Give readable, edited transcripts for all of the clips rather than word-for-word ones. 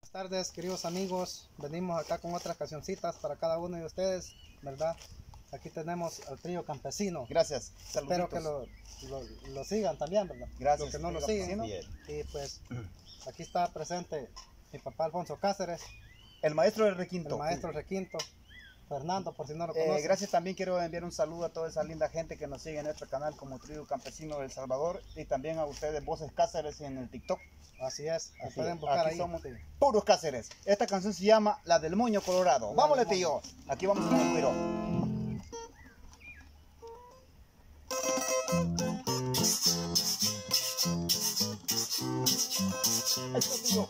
Buenas tardes, queridos amigos. Venimos acá con otras cancioncitas para cada uno de ustedes, ¿verdad? Aquí tenemos al trío campesino. Gracias. Espero que lo sigan también, ¿verdad? Gracias. Los que no lo siguen. Y pues aquí está presente mi papá Alfonso Cáceres. El maestro del requinto. El maestro del requinto. Fernando, por si no lo conocen. Gracias, también quiero enviar un saludo a toda esa linda gente que nos sigue en nuestro canal como Trío Campesino de El Salvador, y también a ustedes, Voces Cáceres, en el TikTok. Así es, pueden buscar aquí ahí. Somos puros Cáceres. Esta canción se llama La del Moño Colorado. Vámonos, tío. Aquí vamos con el cuero. Ahí está, tío.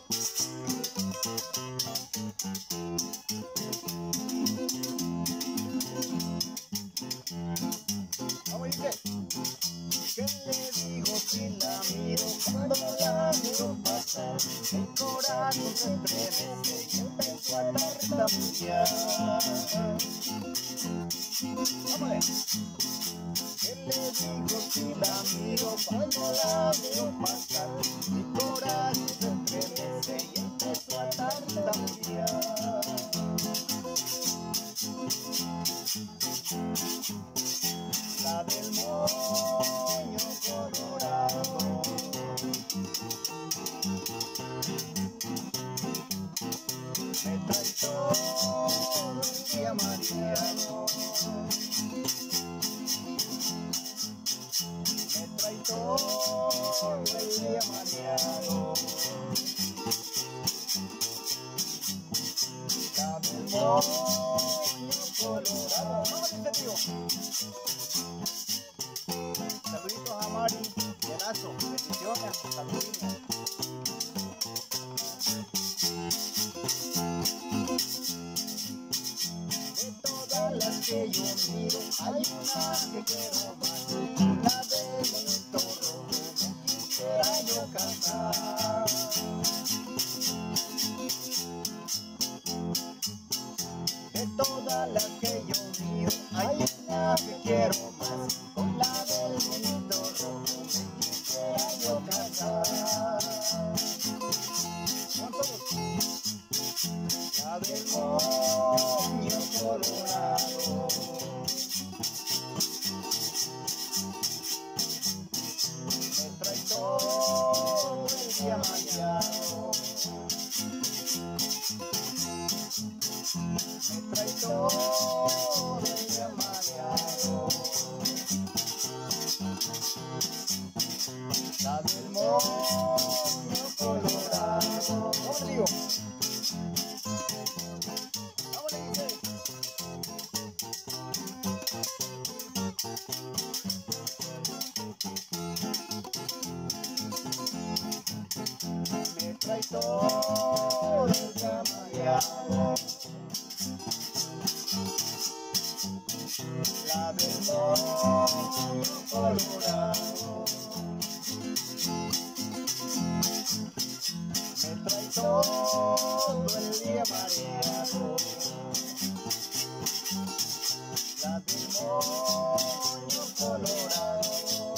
¿Qué le digo si la miro? Cuando la miro pasar, el corazón se estremece y empezó a tartamudear. ¡Vámonos! ¿Qué le digo si la miro? Cuando la miro pasar, mi corazón se estremece y empezó a tartamudear. La del moño colorado, me trae todo el día mareado, me trae todo el día mareado. La del moño colorado. ¡Vamos, este tío! Saluditos a Mari y a Lazo, bendiciones hasta Cataluña. De todas las que yo miro, hay una que quiero más, la del monito rojo, me quisiera yo casar. De todas las que yo miro, hay una que quiero más, con la del monito rojo me quisiera yo casar. La del moño colorado, me trae todo el día mareado, me trae todo el día mareado. La del moño colorado. ¿Cómo le digo? ¿Cómo le dice? Me trae todo el día mareado. La del moño colorado, me trae todo el día mareado. La del moño colorado.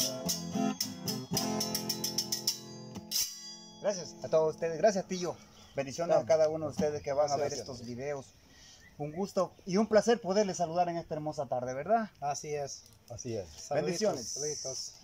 Gracias a todos ustedes, gracias, tío. Bendiciones a cada uno de ustedes que van a ver estos videos. Un gusto y un placer poderles saludar en esta hermosa tarde, ¿verdad? Así es. Así es. Saluditos, Bendiciones. saluditos.